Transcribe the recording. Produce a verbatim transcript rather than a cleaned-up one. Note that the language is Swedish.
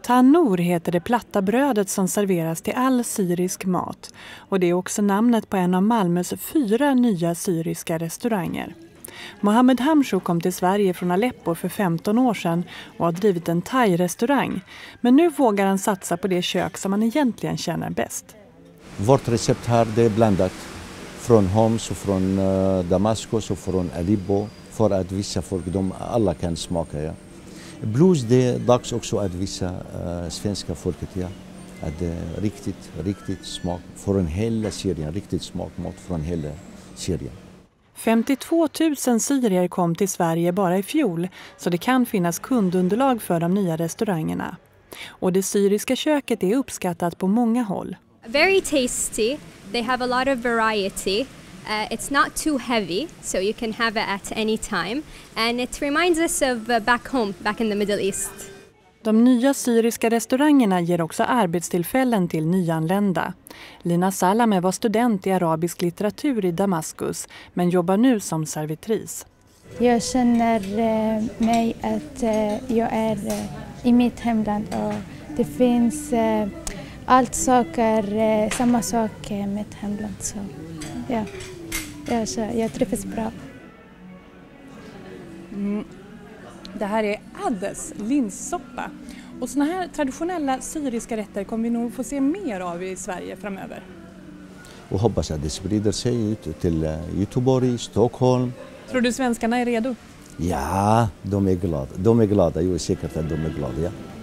Tannour heter det platta brödet som serveras till all syrisk mat. Och det är också namnet på en av Malmös fyra nya syriska restauranger. Mohammed Hamsho kom till Sverige från Aleppo för femton år sedan och har drivit en thai-restaurang. Men nu vågar han satsa på det kök som han egentligen känner bäst. Vårt recept här det är blandat från Homs och från uh, Damaskus och från Aleppo för att vissa folk, de alla kan smaka. Ja. Plus det är dags också att vissa uh, svenska folket, ja, att det är riktigt, riktigt smak från hela Syrien, riktigt smakmat från hela Syrien. femtiotvå tusen syrier kom till Sverige bara i fjol, så det kan finnas kundunderlag för de nya restaurangerna. Och det syriska köket är uppskattat på många håll. Very tasty. They have a lot of variety. Uh, it's not too heavy, so you can have it at any time. And it reminds us of uh, back home, back in the Middle East. De nya syriska restaurangerna ger också arbetstillfällen till nyanlända. Lina Salame var student i arabisk litteratur i Damaskus, men jobbar nu som servitris. Jag känner eh, mig att eh, jag är eh, i mitt hemland och det finns eh, allt saker, eh, samma sak i mitt hemland. Så ja, jag, jag trivs bra. Mm. Det här är addes, linssoppa. Och såna här traditionella syriska rätter kommer vi nog få se mer av i Sverige framöver. Och hoppas att det sprider sig ut till Göteborg, Stockholm. Tror du svenskarna är redo? Ja, de är glada. De är glada. Jag är säker att de är glada, ja.